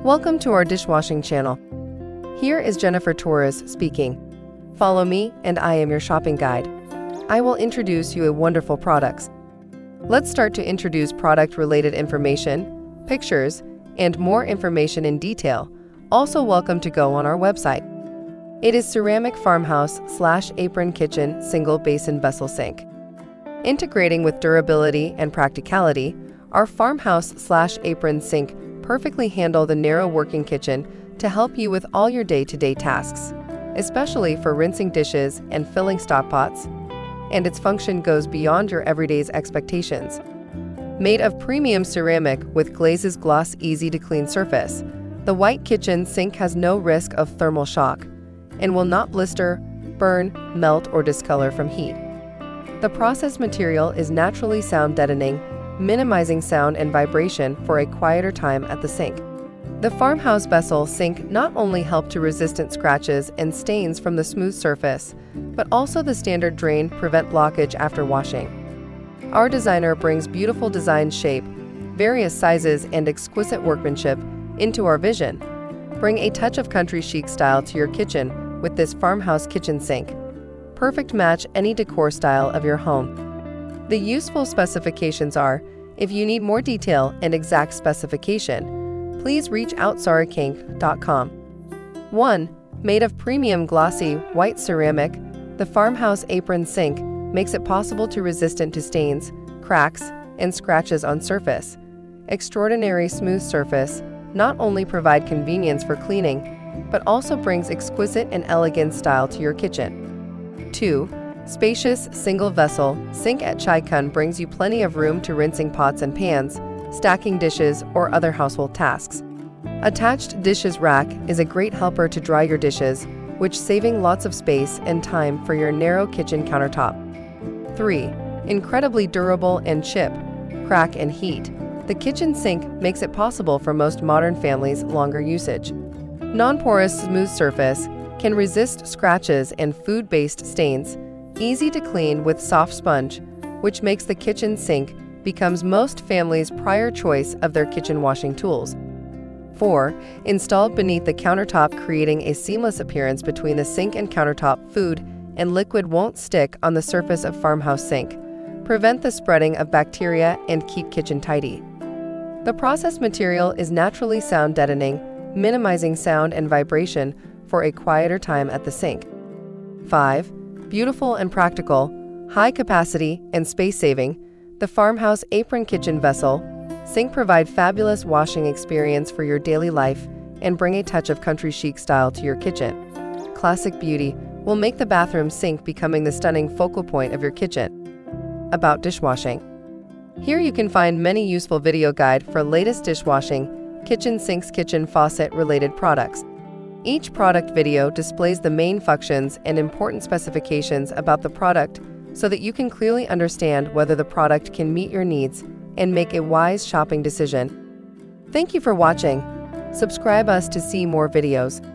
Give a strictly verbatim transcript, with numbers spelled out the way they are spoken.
Welcome to our dishwashing channel. Here is Jennifer Torres speaking. Follow me and I am your shopping guide. I will introduce you a wonderful products. Let's start to introduce product-related information, pictures, and more information in detail. Also welcome to go on our website. It is ceramic farmhouse slash apron kitchen single basin vessel sink. Integrating with durability and practicality, our farmhouse slash apron sink perfectly handle the narrow working kitchen to help you with all your day-to-day tasks, especially for rinsing dishes and filling stock pots, and its function goes beyond your everyday's expectations. Made of premium ceramic with glazes gloss easy-to-clean surface, the white kitchen sink has no risk of thermal shock and will not blister, burn, melt, or discolor from heat. The process material is naturally sound deadening, minimizing sound and vibration for a quieter time at the sink. The farmhouse vessel sink not only help to resistant scratches and stains from the smooth surface, but also the standard drain prevent blockage after washing. Our designer brings beautiful design shape, various sizes, and exquisite workmanship into our vision. Bring a touch of country chic style to your kitchen with this farmhouse kitchen sink. Perfect match any decor style of your home. The useful specifications are: if you need more detail and exact specification, please reach out sari kink dot com. one. Made of premium glossy white ceramic, the farmhouse apron sink makes it possible to resistant to stains, cracks, and scratches on surface. Extraordinary smooth surface not only provide convenience for cleaning, but also brings exquisite and elegant style to your kitchen. two. Spacious single vessel sink at Chai-kun brings you plenty of room to rinsing pots and pans, stacking dishes, or other household tasks. Attached dishes rack is a great helper to dry your dishes, which saving lots of space and time for your narrow kitchen countertop. three. Incredibly durable and chip, crack, and heat. The kitchen sink makes it possible for most modern families' longer usage. Non-porous smooth surface can resist scratches and food-based stains, easy to clean with soft sponge, which makes the kitchen sink becomes most families' prior choice of their kitchen washing tools. four. Installed beneath the countertop, creating a seamless appearance between the sink and countertop. Food and liquid won't stick on the surface of farmhouse sink. Prevent the spreading of bacteria and keep kitchen tidy. The process material is naturally sound deadening, minimizing sound and vibration for a quieter time at the sink. five. Beautiful and practical, high capacity and space saving, the farmhouse apron kitchen vessel sink provide fabulous washing experience for your daily life and bring a touch of country chic style to your kitchen. Classic beauty will make the bathroom sink becoming the stunning focal point of your kitchen. About dishwashing. Here you can find many useful video guide for latest dishwashing, kitchen sinks, kitchen faucet related products. Each product video displays the main functions and important specifications about the product so that you can clearly understand whether the product can meet your needs and make a wise shopping decision. Thank you for watching. Subscribe us to see more videos.